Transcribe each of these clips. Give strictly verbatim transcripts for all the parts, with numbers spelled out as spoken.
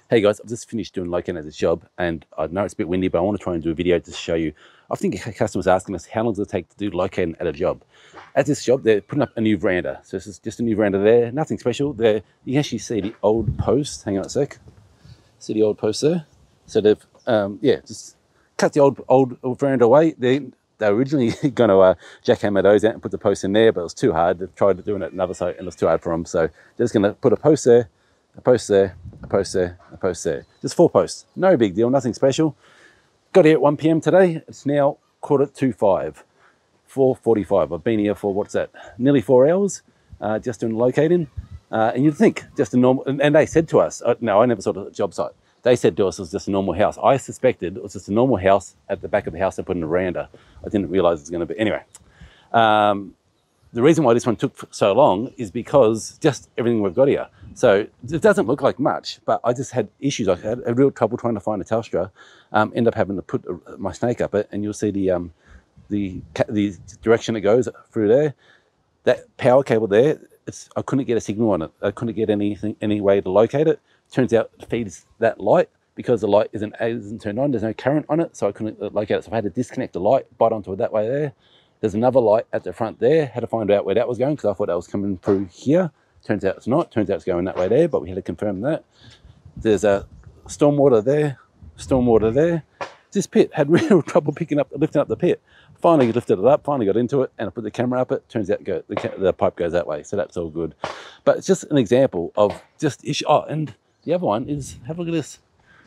Hey guys, I've just finished doing locating at this job, and I know it's a bit windy, but I want to try and do a video to show you. I think a customer's asking us how long does it take to do locating at a job. At this job, they're putting up a new veranda. So this is just a new veranda there, nothing special. There, you can actually see the old post. Hang on a sec. See the old post there? So they've, um, yeah, just cut the old old, old veranda away. They, they were originally going to uh, jackhammer those out and put the post in there, but it was too hard. They've tried doing it at another site, and it was too hard for them. So they're just going to put a post there, a post there, a post there, a post there. Just four posts. No big deal, nothing special. Got here at one P M today. It's now quarter to five. four forty-five. I've been here for, what's that, nearly four hours, uh, just doing locating. Uh, and you'd think just a normal, and, and they said to us, uh, no, I never saw the job site. They said to us it was just a normal house. I suspected it was just a normal house at the back of the house they put in a veranda. I didn't realize it was going to be, anyway. Um, the reason why this one took so long is because just everything we've got here. So it doesn't look like much, but I just had issues. I had a real trouble trying to find a Telstra. Um, end up having to put my snake up it, and you'll see the um, the the direction it goes through there. That power cable there, it's, I couldn't get a signal on it. I couldn't get anything, any way to locate it. Turns out it feeds that light because the light isn't, isn't turned on. There's no current on it, so I couldn't locate it. So I had to disconnect the light, bite onto it that way there. There's another light at the front there. Had to find out where that was going because I thought that was coming through here. Turns out it's not. Turns out it's going that way there, but we had to confirm that. There's a stormwater there, stormwater there. This pit had real trouble picking up, lifting up the pit. Finally lifted it up, finally got into it, and I put the camera up it. Turns out go, the, the pipe goes that way, so that's all good. But it's just an example of just issue. Oh, and the other one is, have a look at this.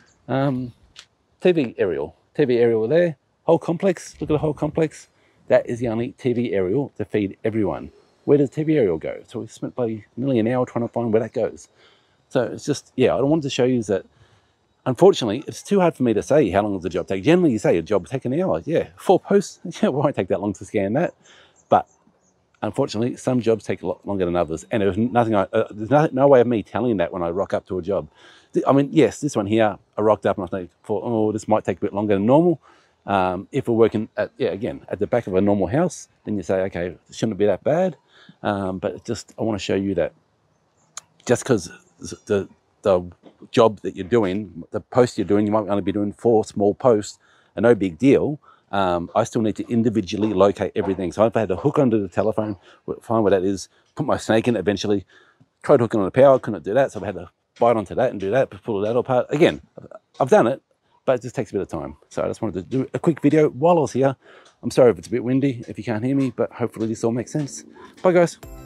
Um, T V aerial. T V aerial there. Whole complex. Look at the whole complex. That is the only T V aerial to feed everyone. Where does T V aerial go? So we spent probably nearly an hour trying to find where that goes. So it's just, yeah, I wanted to show you that, unfortunately, it's too hard for me to say how long does the job take. Generally, you say a job will take an hour. Yeah, four posts, yeah, it won't take that long to scan that. But unfortunately, some jobs take a lot longer than others. And there's nothing, I, uh, there's no, no way of me telling that when I rock up to a job. I mean, yes, this one here, I rocked up and I thought, oh, this might take a bit longer than normal. Um, if we're working at, yeah, again, at the back of a normal house, then you say, okay, it shouldn't be that bad. Um, but it's just, I want to show you that just because the, the job that you're doing, the post you're doing, you might only be doing four small posts, and no big deal. Um, I still need to individually locate everything. So I've had to hook onto the telephone, find where that is, put my snake in it eventually, tried hooking on the power, couldn't do that. So I had to bite onto that and do that, pull that apart. Again, I've done it, but it just takes a bit of time. So I just wanted to do a quick video while I was here. I'm sorry if it's a bit windy, if you can't hear me, but hopefully this all makes sense. Bye guys.